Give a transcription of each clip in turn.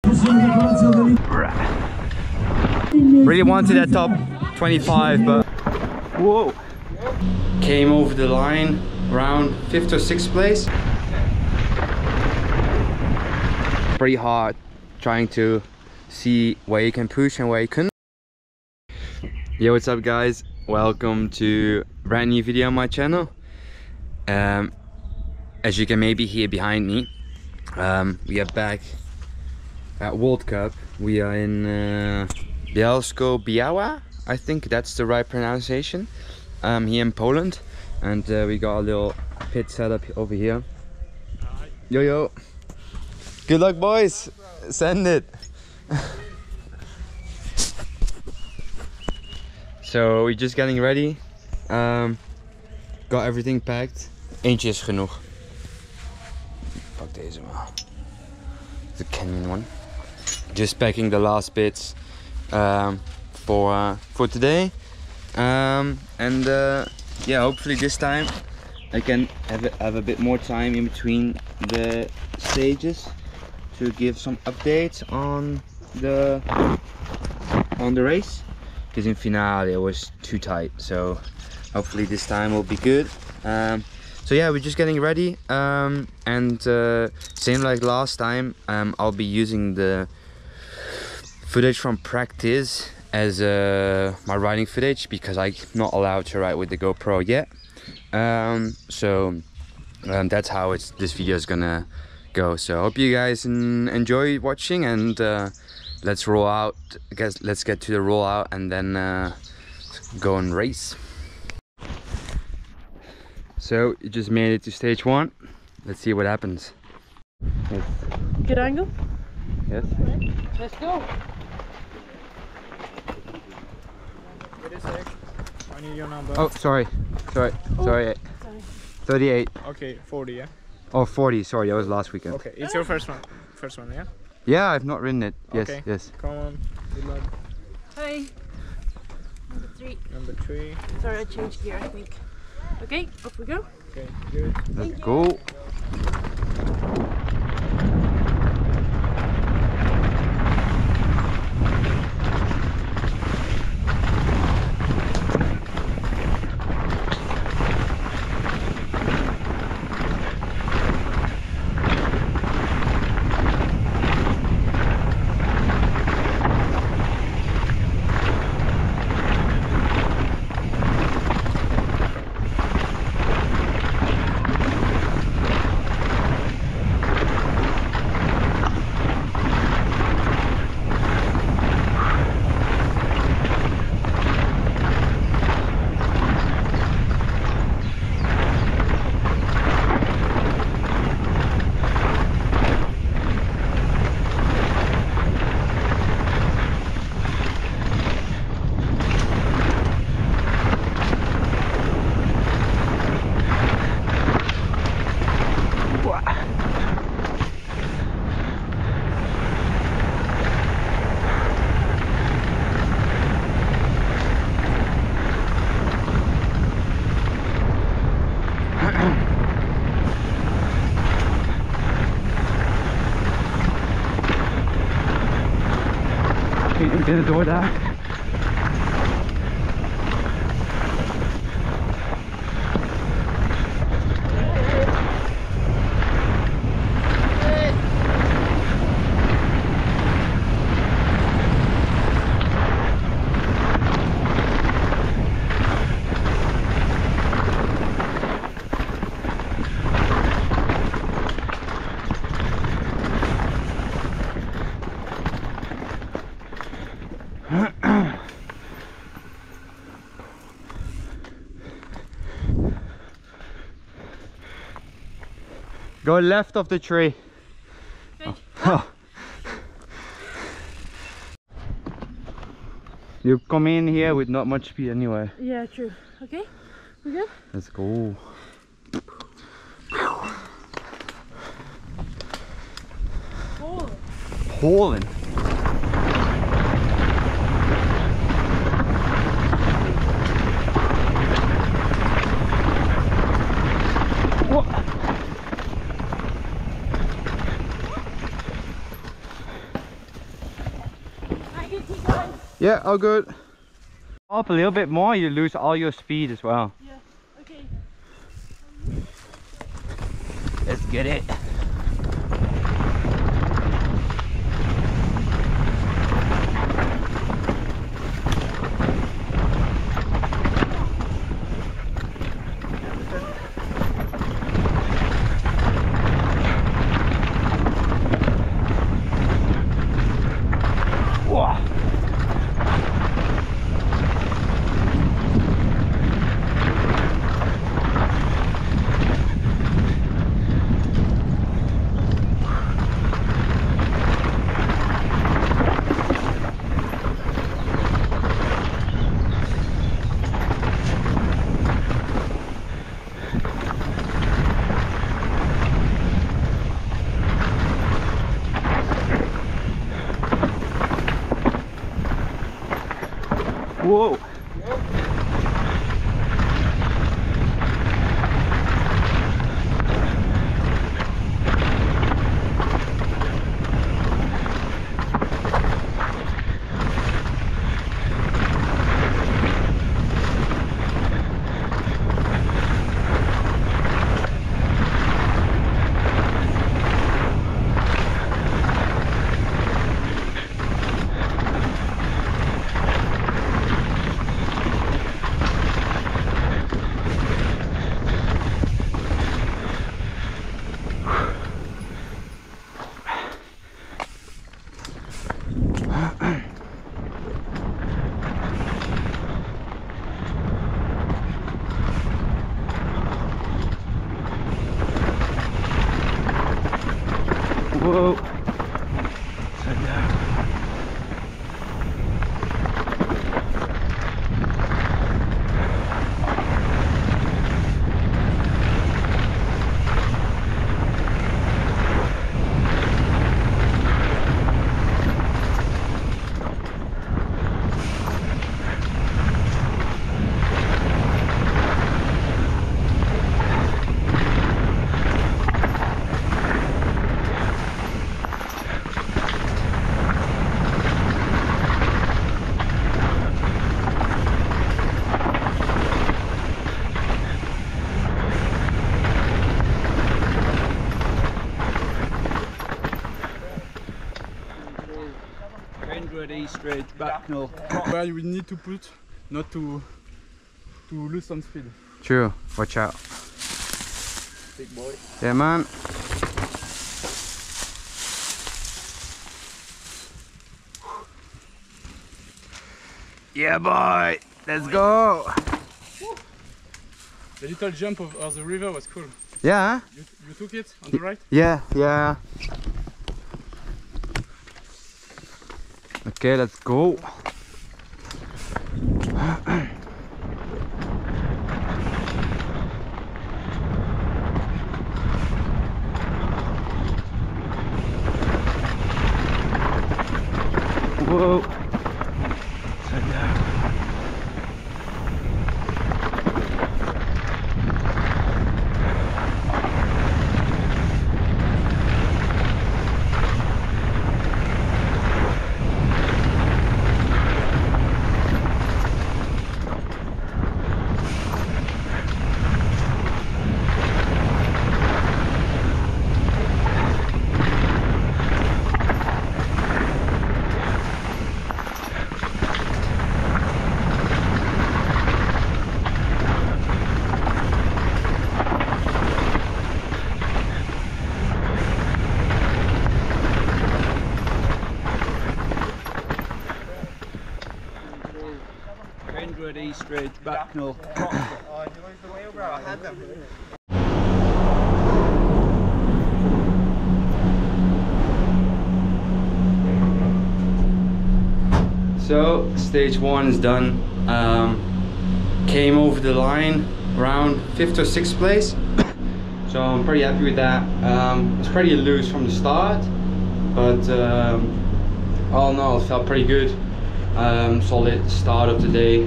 Really wanted that top 25, but whoa, came over the line around 5th or 6th place. Pretty hard trying to see where you can push and where you couldn't. Yo, what's up guys, welcome to a brand new video on my channel. As you can maybe hear behind me, we are back at World Cup. We are in Bielsko-Biała, I think that's the right pronunciation, here in Poland, and we got a little pit setup over here. Yo yo, good luck boys, send it. So we're just getting ready, got everything packed. Eentje is genoeg. Pak deze maar. The Canyon one. Just packing the last bits for today, and yeah, hopefully this time I can have a bit more time in between the stages to give some updates on the race, because in finale it was too tight, so hopefully this time will be good. So yeah, we're just getting ready, and same like last time, I'll be using the footage from practice as my riding footage, because I'm not allowed to ride with the GoPro yet. So that's how this video is gonna go. So hope you guys enjoy watching, and let's roll out. Let's get to the rollout and then go and race. So you just made it to stage 1. Let's see what happens. Yes. Good angle? Yes. Let's go. Wait a sec. I need your number. Oh, sorry. Sorry. 38. Okay, 40, yeah? Oh, 40. Sorry, that was last weekend. Okay, it's your first one. First one, yeah? Yeah, I've not ridden it. Yes, okay. yes. Come on. Good luck. Hi. Number 3. Number 3. Sorry, I changed gear, I think. Okay, off we go. Okay, good. Let's go. Binnen door daar. Go left of the tree. Okay. Oh. You come in here with not much speed anyway. Yeah, true. Okay, we go. Let's go. Holen. Okay, guys. Yeah, all good. Up a little bit more, you lose all your speed as well. Yeah. Okay. Let's get it. Wow. Whoa. Whoa. Upside down. Ready, straight, back, no. Where you will need to put, not to lose some speed. True. Watch out. Big boy. Yeah, man. Yeah, boy. Let's go. The little jump of the river was cool. Yeah. You took it on the right? Yeah. Yeah. Okay, let's go. Whoa. Upside down. Ready, straight, back, no. So stage 1 is done. Came over the line around 5th or 6th place. So I'm pretty happy with that. It's pretty loose from the start, but all in all it felt pretty good. Solid start of the day.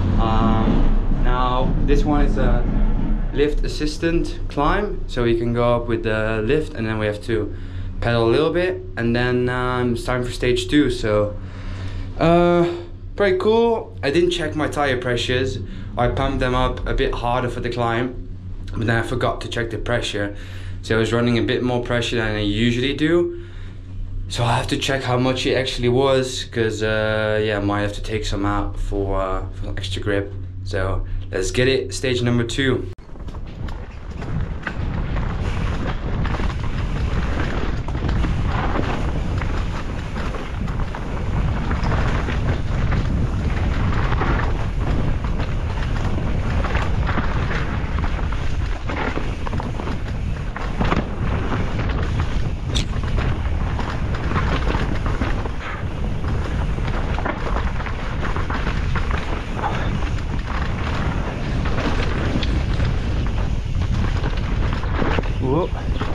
Now this one is a lift assistant climb, so you can go up with the lift and then we have to pedal a little bit, and then it's time for stage 2. So Pretty cool. I didn't check my tire pressures. I pumped them up a bit harder for the climb, but then I forgot to check the pressure. So I was running a bit more pressure than I usually do. So I have to check how much it actually was, because yeah, I might have to take some out for extra grip. So let's get it, stage number 2. Whoop.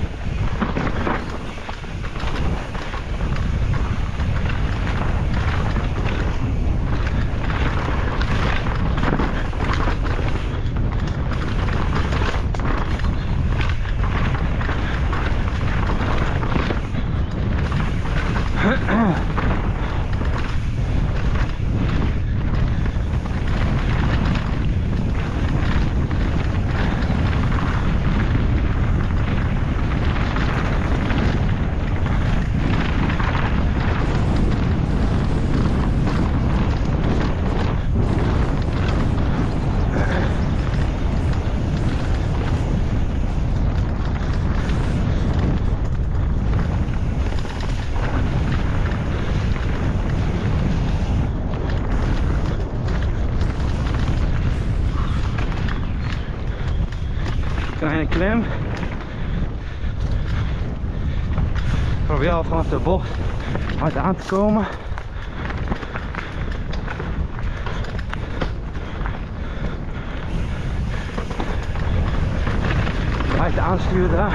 Kleine klim. Probeer al vanaf de bocht hard aan te komen. Hard aansturen daar.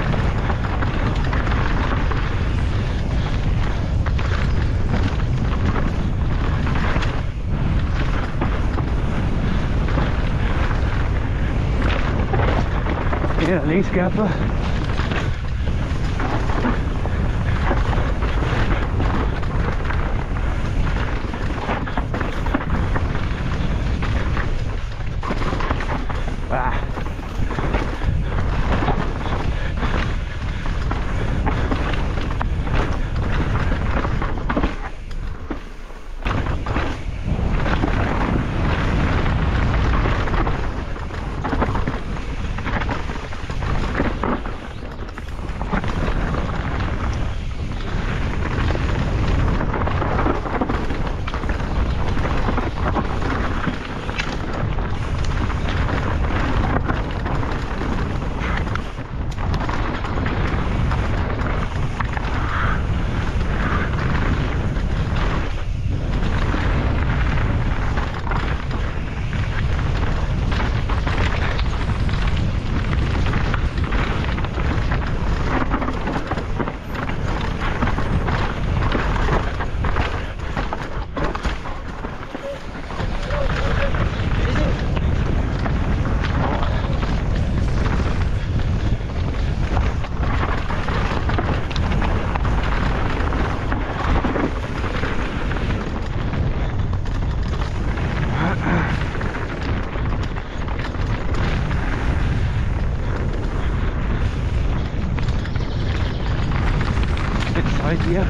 Ja, links kappen. Ah. Right here.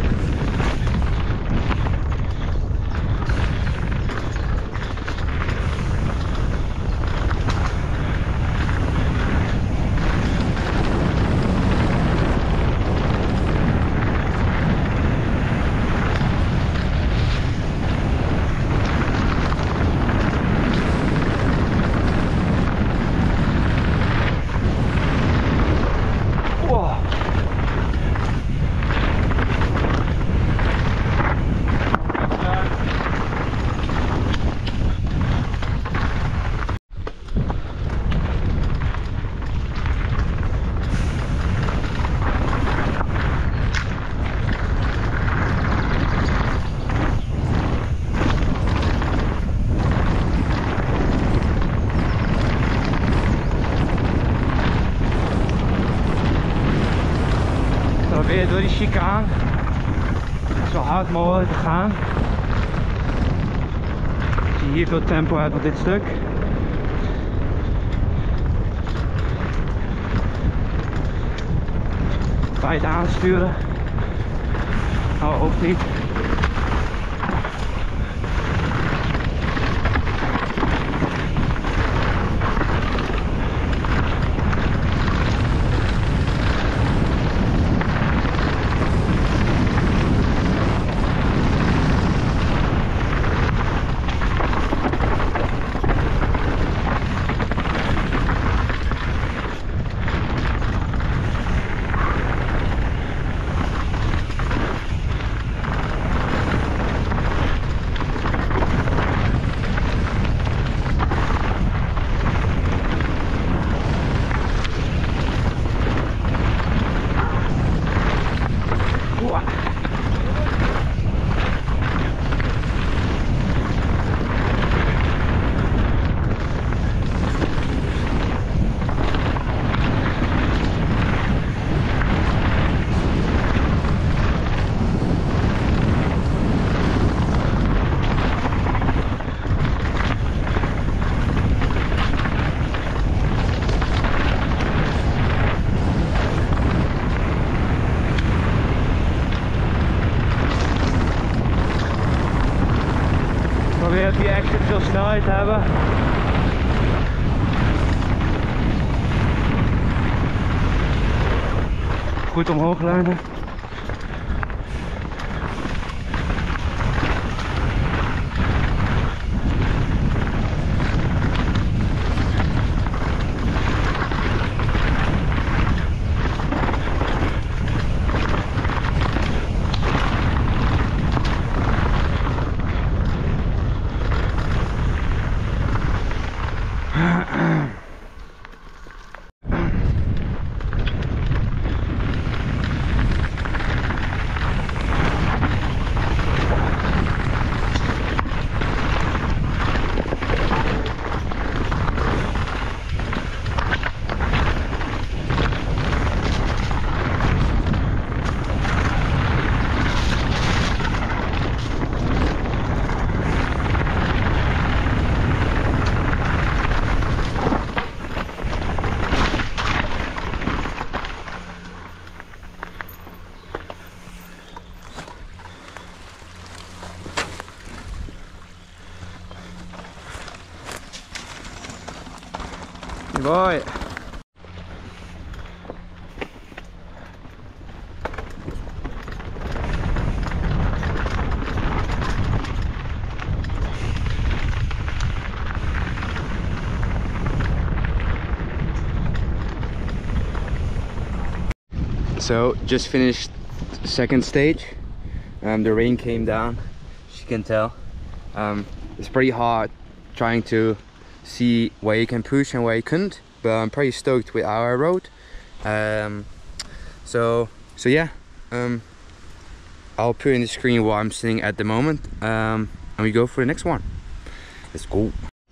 Probeer door die chicane zo hard mogelijk te gaan. je hier veel tempo uit op dit stuk. Bij het aansturen. Oh, hoeft niet. Probeer die extra veel snelheid te hebben. Goed omhoog leunen. Boy. So just finished the second stage. The rain came down, as you can tell. It's pretty hard trying to see where you can push and where you couldn't, but I'm pretty stoked with how I rode. So yeah, I'll put in the screen where I'm sitting at the moment, and we go for the next one. Let's go.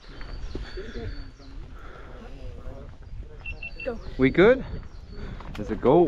Go. We good? Let's go.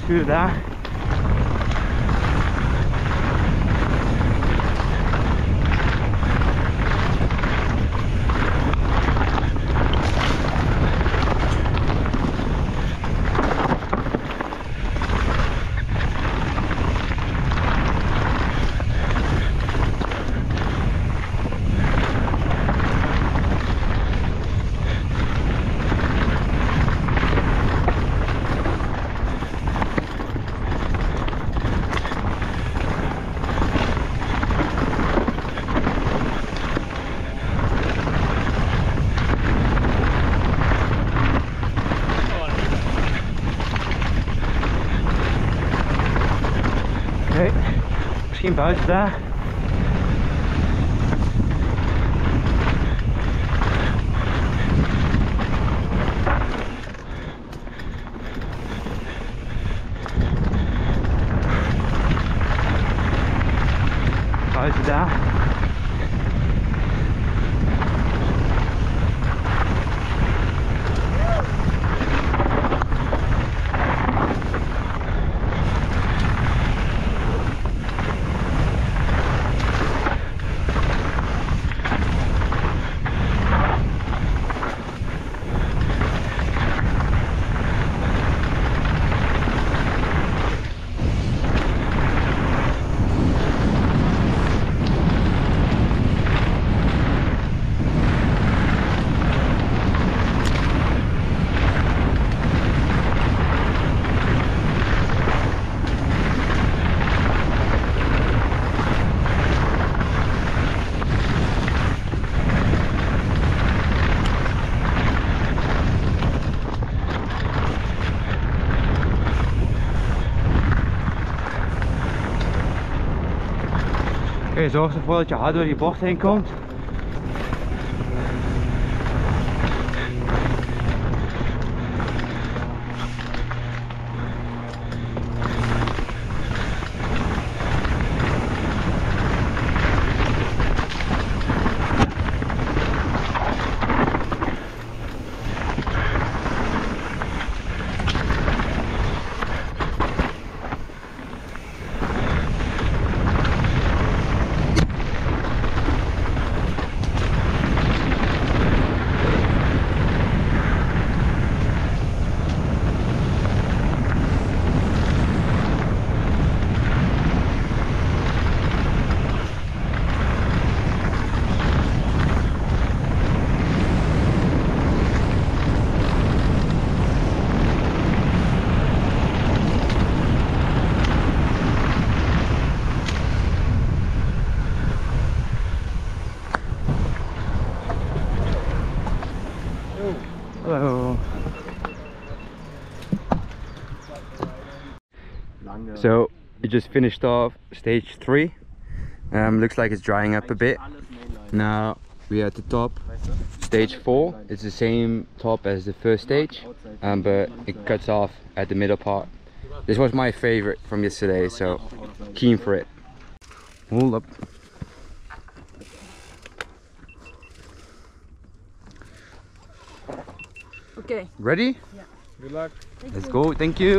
scooter daar. Oké, misschien buiten daar. Buiten daar. Oké, zorg ervoor dat je hard door die bocht heen komt. Hello. So we just finished off stage 3. Looks like it's drying up a bit. Now we're at the top. Stage 4. It's the same top as the first stage, but it cuts off at the middle part. This was my favorite from yesterday, so keen for it. Hold up. Okay. Ready? Yeah. Good luck. Let's go. Thank you.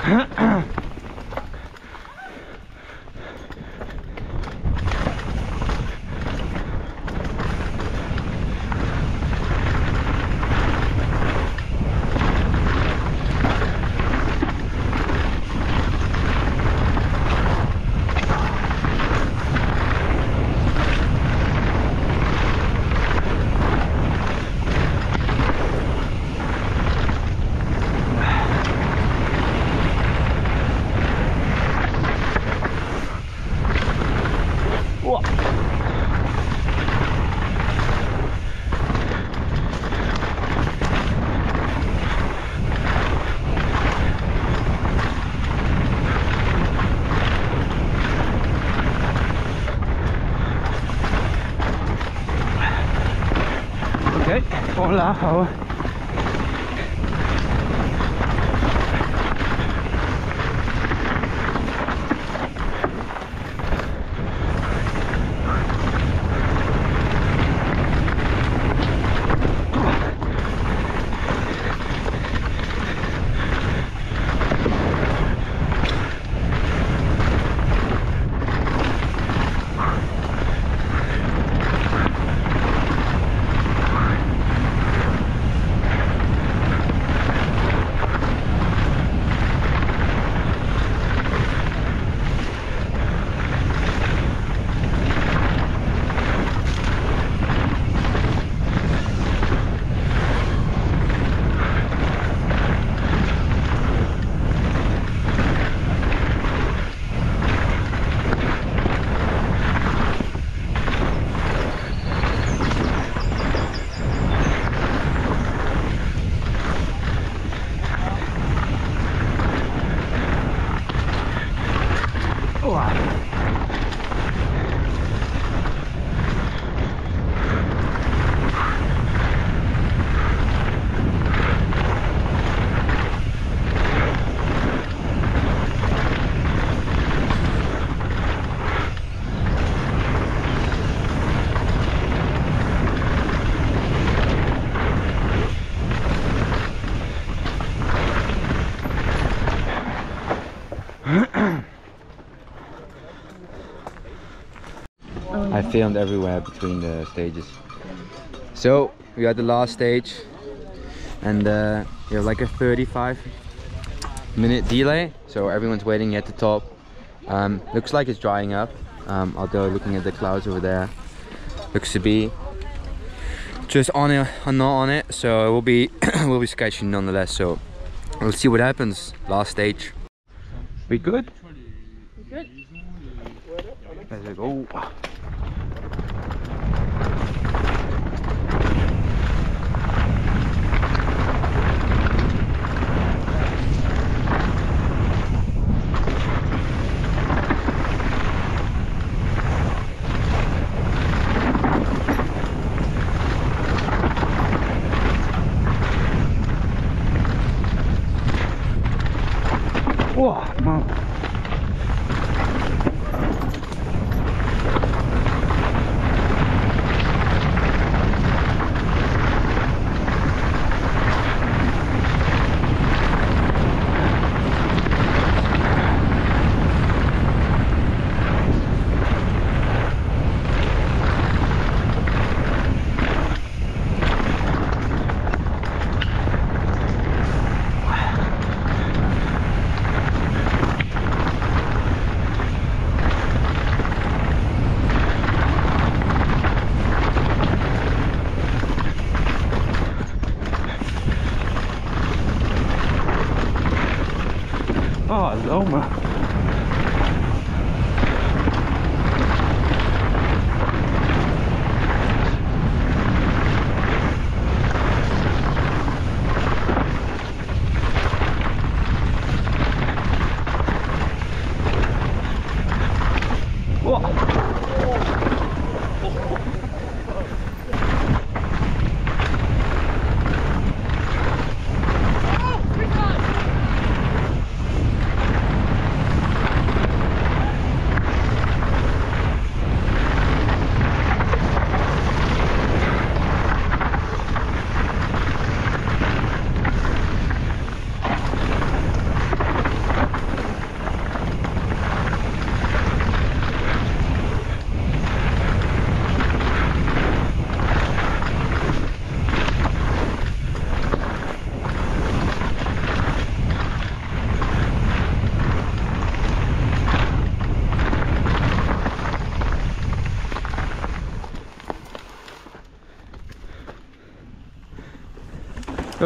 Okay, hola, how? I filmed everywhere between the stages. So we got the last stage, and we have like a 35-minute delay. So everyone's waiting at the top. Looks like it's drying up. Although looking at the clouds over there, looks to be just on it or not on it. So it will be will be sketchy nonetheless. So we'll see what happens. Last stage. We good? Good. Let's go. Whoa, man. Oh, Loma.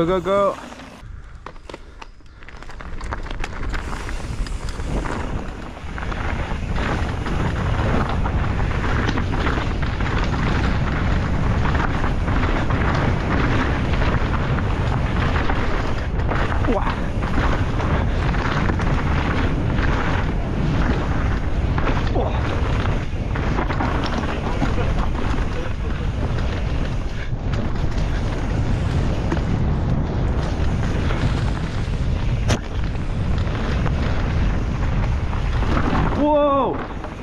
Go, go, go. Whoa!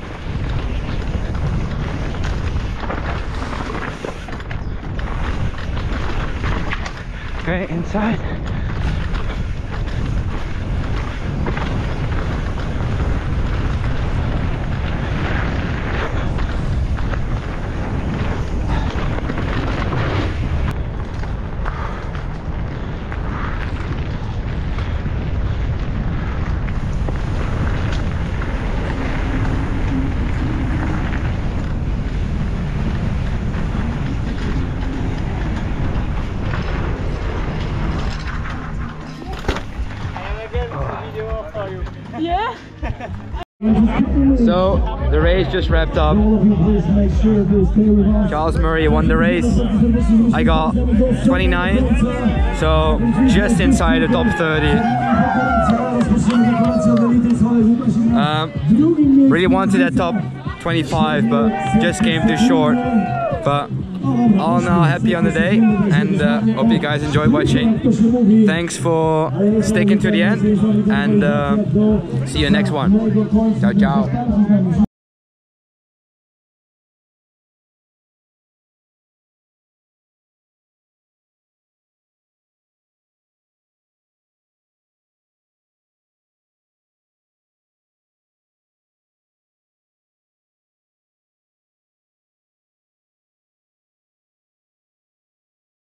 Okay, inside. Yeah. So the race just wrapped up. Charles Murray won the race. I got 29, so just inside the top 30. Really wanted that top 25, but just came too short. But all in all, happy on the day, and hope you guys enjoyed watching. Thanks for sticking to the end, and see you next one. Ciao, ciao.